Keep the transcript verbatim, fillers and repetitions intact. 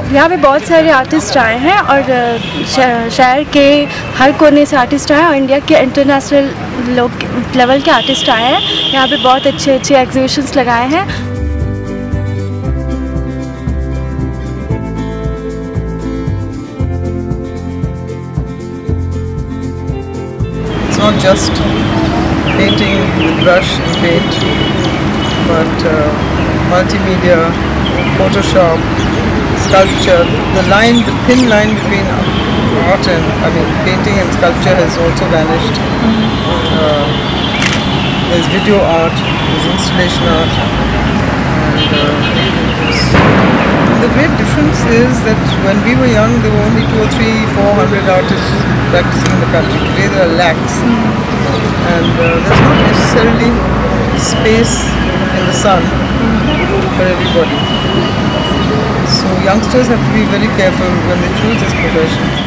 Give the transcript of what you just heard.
यहाँ पे बहुत सारे आर्टिस्ट आए हैं और शहर के हर कोने से आर्टिस्ट आए हैं और इंडिया के इंटरनेशनल लेवल के आर्टिस्ट आए हैं। यहाँ पे बहुत अच्छे अच्छे एग्जीबिशंस लगाए हैं। It's not just painting with brush and paint, but uh, multimedia, Photoshop, sculpture. The line, the thin line between art and, I mean, painting and sculpture has also vanished. Uh, there's video art, there's installation art, and uh, the great difference is that when we were young, there were only two or three, four hundred artists practicing in the country. Today there are lakhs, and uh, there's not necessarily space in the sun for everybody. So youngsters have to be very careful when they choose this profession.